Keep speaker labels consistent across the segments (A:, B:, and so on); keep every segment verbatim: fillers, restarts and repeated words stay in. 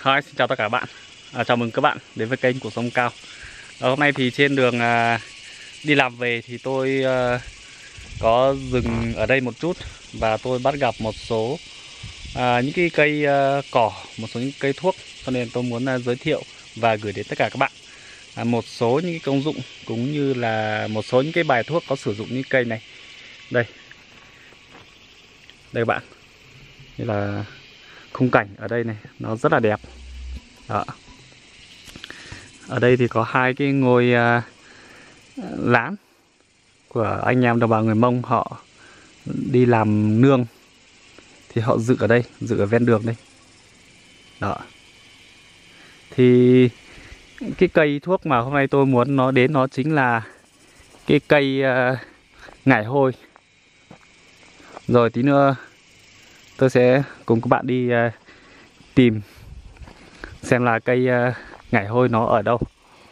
A: Hi, xin chào tất cả các bạn. À, chào mừng các bạn đến với kênh Cuộc Sống Cao. À, hôm nay thì trên đường à, đi làm về thì tôi à, có dừng ở đây một chút và tôi bắt gặp một số à, những cái cây à, cỏ, một số những cây thuốc, cho nên tôi muốn à, giới thiệu và gửi đến tất cả các bạn à, một số những cái công dụng cũng như là một số những cái bài thuốc có sử dụng những cây này. Đây, đây các bạn, đây là khung cảnh ở đây này, nó rất là đẹp. Đó. Ở đây thì có hai cái ngôi uh, lán của anh em đồng bào người Mông, họ đi làm nương thì họ dựng ở đây, dựng ở ven đường đây. Đó. Thì cái cây thuốc mà hôm nay tôi muốn nói đến nó chính là cái cây uh, ngải hôi. Rồi tí nữa tôi sẽ cùng các bạn đi uh, tìm xem là cây uh, ngải hôi nó ở đâu.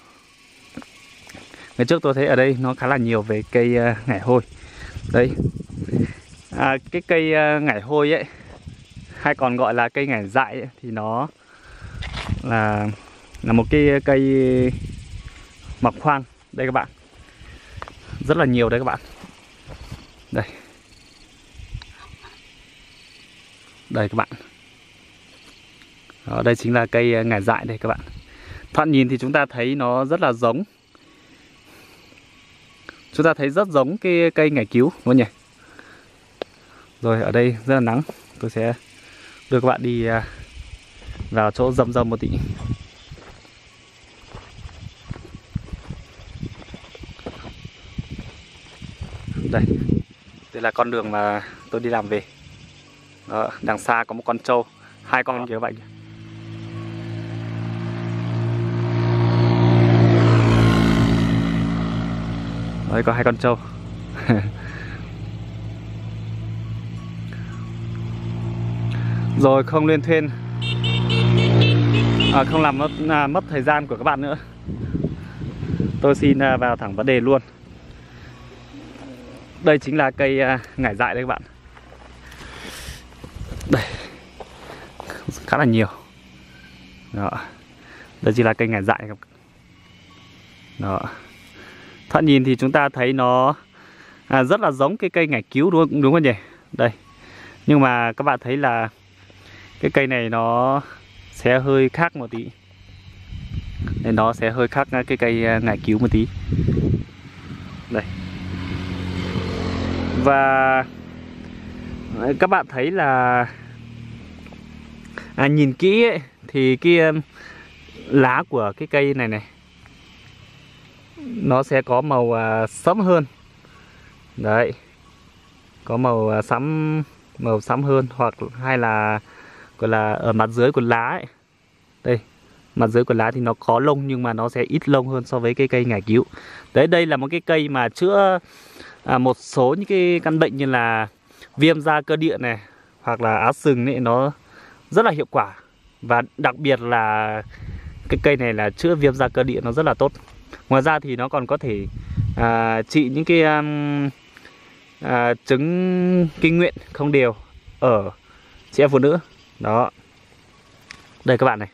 A: Ngày trước tôi thấy ở đây nó khá là nhiều về cây uh, ngải hôi. Đây, à, cái cây uh, ngải hôi ấy, hay còn gọi là cây ngải dại ấy, thì nó là là một cái cây mọc hoang. Đây các bạn, rất là nhiều đây các bạn. Đây, đây các bạn. Đó, đây chính là cây ngải dại đây các bạn. Thoạt nhìn thì chúng ta thấy nó rất là giống, chúng ta thấy rất giống cái cây ngải cứu đúng không nhỉ? Rồi ở đây rất là nắng, tôi sẽ đưa các bạn đi vào chỗ rậm rậm một tí. Đây, đây là con đường mà tôi đi làm về. Đó, đằng xa có một con trâu, hai con kìa các bạn. Đấy, có hai con trâu. Rồi không lên thuyền, à, không làm mất, à, mất thời gian của các bạn nữa, tôi xin à, vào thẳng vấn đề luôn. Đây chính là cây à, ngải dại đây các bạn. Đây, khá là nhiều. Đó, đây chính là cây ngải dại. Đó, thoạt nhìn thì chúng ta thấy nó à, rất là giống cái cây ngải cứu đúng không, đúng không nhỉ? Đây, nhưng mà các bạn thấy là cái cây này nó sẽ hơi khác một tí. Nên nó sẽ hơi khác cái cây ngải cứu một tí. Đây. Và các bạn thấy là à, nhìn kỹ ấy, thì cái lá của cái cây này này nó sẽ có màu à, sẫm hơn. Đấy, có màu à, sẫm, màu sẫm hơn, hoặc hay là gọi là ở mặt dưới của lá ấy. Đây, mặt dưới của lá thì nó có lông nhưng mà nó sẽ ít lông hơn so với cái cây ngải cứu. Đấy, đây là một cái cây mà chữa à, một số những cái căn bệnh như là viêm da cơ địa này, hoặc là áo sừng ấy, nó rất là hiệu quả. Và đặc biệt là cái cây này là chữa viêm da cơ địa nó rất là tốt. Ngoài ra thì nó còn có thể à, trị những cái um, à, chứng kinh nguyệt không đều ở chị em phụ nữ. Đó, đây các bạn này.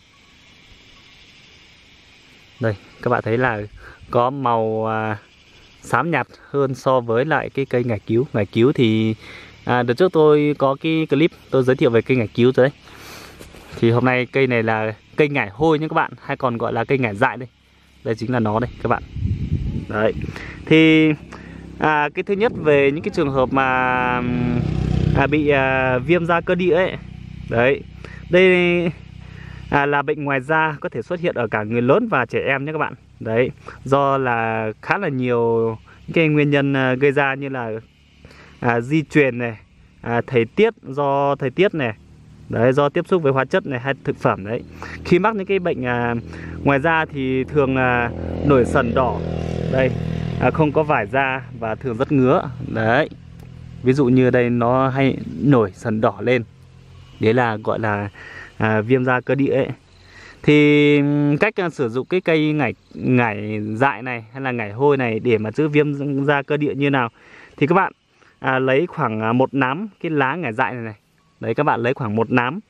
A: Đây, các bạn thấy là có màu à, xám nhạt hơn so với lại cái cây ngải cứu. Ngải cứu thì à, đợt trước tôi có cái clip tôi giới thiệu về cây ngải cứu rồi đấy. Thì hôm nay cây này là cây ngải hôi nhé các bạn, hay còn gọi là cây ngải dại đây. Đây chính là nó đây các bạn. Đấy, thì à, cái thứ nhất về những cái trường hợp mà à, bị à, viêm da cơ địa ấy. Đấy, đây à, là bệnh ngoài da, có thể xuất hiện ở cả người lớn và trẻ em nhé các bạn. Đấy, do là khá là nhiều những cái nguyên nhân à, gây ra, như là à, di truyền này, à, thời tiết, do thời tiết này, đấy, do tiếp xúc với hóa chất này hay thực phẩm. Đấy, khi mắc những cái bệnh à, ngoài da thì thường à, nổi sần đỏ. Đây, à, không có vải da và thường rất ngứa. Đấy, ví dụ như đây nó hay nổi sần đỏ lên, đấy là gọi là à, viêm da cơ địa ấy. Thì cách uh, sử dụng cái cây ngải ngải dại này hay là ngải hôi này để mà chữa viêm da cơ địa như nào, thì các bạn à, lấy khoảng uh, một nắm cái lá ngải dại này này. Đấy, các bạn lấy khoảng một nắm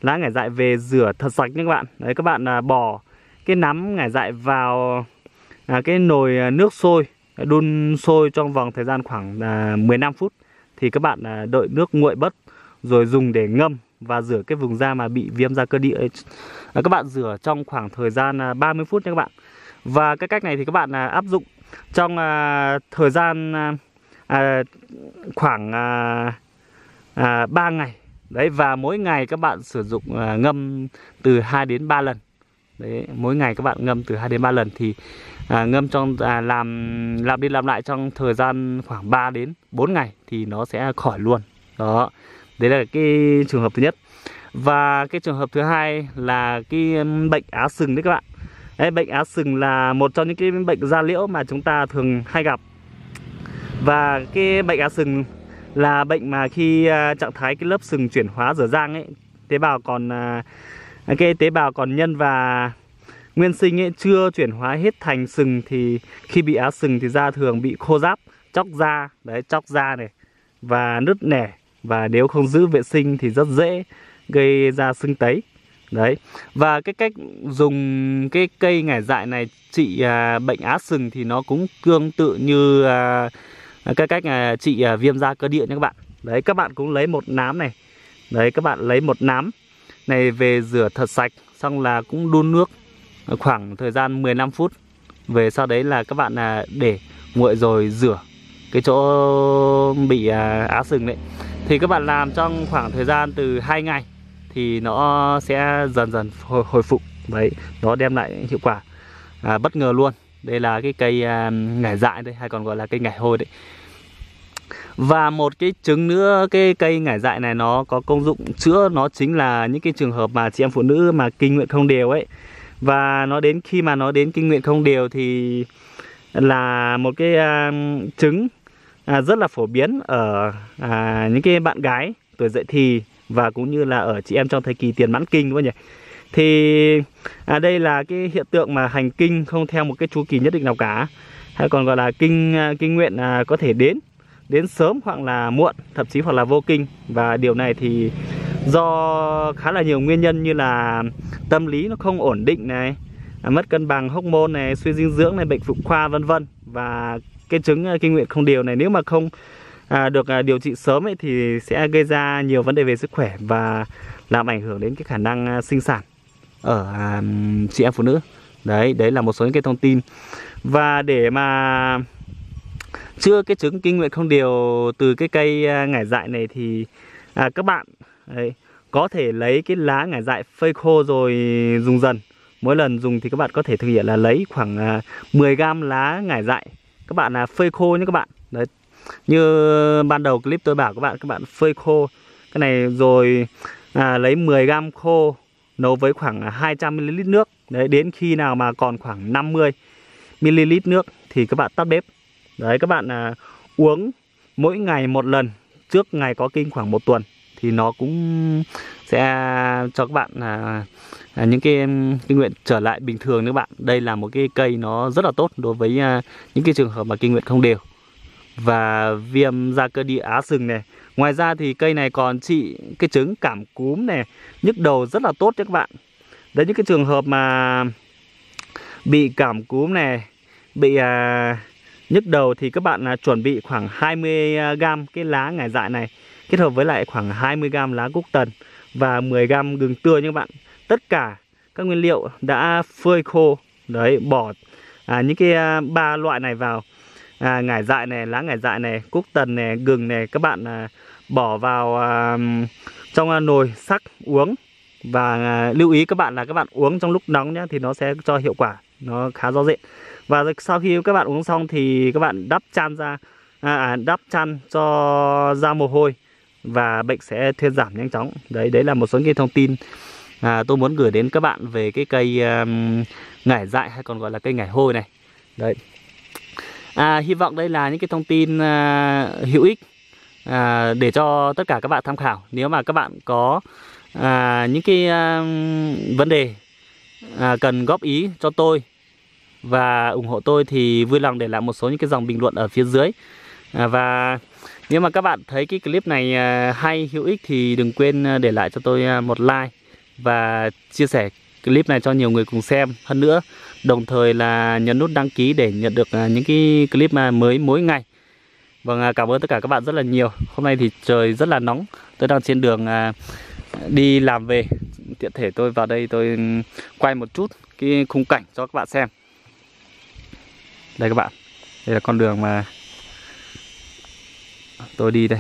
A: lá ngải dại về rửa thật sạch nha các bạn. Đấy, các bạn à, bỏ cái nắm ngải dại vào à, cái nồi nước sôi, đun sôi trong vòng thời gian khoảng à, mười lăm phút. Thì các bạn à, đợi nước nguội bớt rồi dùng để ngâm và rửa cái vùng da mà bị viêm da cơ địa ấy. À, các bạn rửa trong khoảng thời gian à, ba mươi phút nha các bạn. Và cái cách này thì các bạn à, áp dụng trong à, thời gian à, à, khoảng à, à, ba ngày. Đấy, và mỗi ngày các bạn sử dụng à, ngâm từ hai đến ba lần. Đấy, mỗi ngày các bạn ngâm từ hai đến ba lần thì à, ngâm trong à, làm làm đi làm lại trong thời gian khoảng ba đến bốn ngày thì nó sẽ khỏi luôn. Đó. Đấy là cái trường hợp thứ nhất. Và cái trường hợp thứ hai là cái bệnh á sừng đấy các bạn. Đấy, bệnh á sừng là một trong những cái bệnh da liễu mà chúng ta thường hay gặp. Và cái bệnh á sừng là bệnh mà khi uh, trạng thái cái lớp sừng chuyển hóa dở dang ấy, tế bào còn uh, cái tế bào còn nhân và nguyên sinh ấy chưa chuyển hóa hết thành sừng thì khi bị á sừng thì da thường bị khô ráp, chóc da, đấy, chóc da này và nứt nẻ, và nếu không giữ vệ sinh thì rất dễ gây ra sưng tấy. Đấy. Và cái cách dùng cái cây ngải dại này trị à, bệnh á sừng thì nó cũng tương tự như à, cái cách à, trị à, viêm da cơ địa nha các bạn. Đấy, các bạn cũng lấy một nắm này. Đấy, các bạn lấy một nắm này về rửa thật sạch, xong là cũng đun nước khoảng thời gian mười lăm phút. Về sau đấy là các bạn à, để nguội rồi rửa cái chỗ bị à, á sừng đấy. Thì các bạn làm trong khoảng thời gian từ hai ngày thì nó sẽ dần dần hồi, hồi phục. Đấy, nó đem lại hiệu quả à, bất ngờ luôn. Đây là cái cây à, ngải dại đây, hay còn gọi là cây ngải hôi đấy. Và một cái trứng nữa, cái cây ngải dại này nó có công dụng chữa, nó chính là những cái trường hợp mà chị em phụ nữ mà kinh nguyệt không đều ấy. Và nó đến khi mà nó đến kinh nguyệt không đều thì là một cái à, trứng à, rất là phổ biến ở à, những cái bạn gái tuổi dậy thì, và cũng như là ở chị em trong thời kỳ tiền mãn kinh, đúng không nhỉ? Thì à, đây là cái hiện tượng mà hành kinh không theo một cái chu kỳ nhất định nào cả, hay còn gọi là kinh kinh nguyệt à, có thể đến đến sớm hoặc là muộn, thậm chí hoặc là vô kinh. Và điều này thì do khá là nhiều nguyên nhân như là tâm lý nó không ổn định này, à, mất cân bằng hormone này, suy dinh dưỡng này, bệnh phụ khoa vân vân. Và cái chứng kinh nguyệt không đều này nếu mà không à, được à, điều trị sớm ấy thì sẽ gây ra nhiều vấn đề về sức khỏe và làm ảnh hưởng đến cái khả năng à, sinh sản ở à, chị em phụ nữ. Đấy, đấy là một số những cái thông tin. Và để mà chữa cái chứng kinh nguyệt không đều từ cái cây à, ngải dại này thì à, các bạn đấy, có thể lấy cái lá ngải dại phơi khô rồi dùng dần. Mỗi lần dùng thì các bạn có thể thực hiện là lấy khoảng à, mười gam lá ngải dại, các bạn là phơi khô nhé các bạn. Đấy, như ban đầu clip tôi bảo các bạn, các bạn phơi khô cái này rồi à, lấy mười gam khô nấu với khoảng hai trăm mi li lít nước. Đấy, đến khi nào mà còn khoảng năm mươi mi li lít nước thì các bạn tắt bếp. Đấy, các bạn à, uống mỗi ngày một lần trước ngày có kinh khoảng một tuần thì nó cũng sẽ cho các bạn à, à, những cái kinh nguyệt trở lại bình thường nữa các bạn. Đây là một cái cây nó rất là tốt đối với à, những cái trường hợp mà kinh nguyệt không đều và viêm da cơ địa á sừng này. Ngoài ra thì cây này còn trị cái chứng cảm cúm này, nhức đầu rất là tốt cho các bạn. Đấy, những cái trường hợp mà bị cảm cúm này, bị à, nhức đầu thì các bạn à, chuẩn bị khoảng hai mươi gam cái lá ngải dại này kết hợp với lại khoảng hai mươi gam lá cúc tần và mười gam gừng tươi nha các bạn. Tất cả các nguyên liệu đã phơi khô. Đấy, bỏ à, những cái à, ba loại này vào. À, ngải dại này, lá ngải dại này, cúc tần này, gừng này, các bạn à, bỏ vào à, trong à, nồi sắc uống. Và à, lưu ý các bạn là các bạn uống trong lúc nóng nhá, thì nó sẽ cho hiệu quả nó khá rõ rệt. Và sau khi các bạn uống xong thì các bạn đắp chăn ra à, đắp chăn cho ra mồ hôi và bệnh sẽ thuyên giảm nhanh chóng. Đấy, đấy là một số những cái thông tin à, tôi muốn gửi đến các bạn về cái cây um, ngải dại hay còn gọi là cây ngải hôi này. Đấy. À, hy vọng đây là những cái thông tin à, hữu ích à, để cho tất cả các bạn tham khảo. Nếu mà các bạn có à, những cái à, vấn đề à, cần góp ý cho tôi và ủng hộ tôi thì vui lòng để lại một số những cái dòng bình luận ở phía dưới. à, Và nếu mà các bạn thấy cái clip này à, hay, hữu ích thì đừng quên để lại cho tôi một like và chia sẻ clip này cho nhiều người cùng xem hơn nữa. Đồng thời là nhấn nút đăng ký để nhận được những cái clip mới mỗi ngày. Vâng, cảm ơn tất cả các bạn rất là nhiều. Hôm nay thì trời rất là nóng. Tôi đang trên đường đi làm về. Tiện thể tôi vào đây tôi quay một chút cái khung cảnh cho các bạn xem. Đây các bạn, đây là con đường mà tôi đi đây.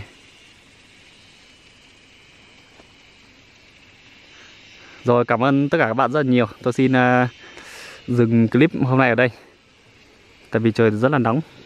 A: Rồi, cảm ơn tất cả các bạn rất là nhiều. Tôi xin uh, dừng clip hôm nay ở đây, tại vì trời rất là nóng.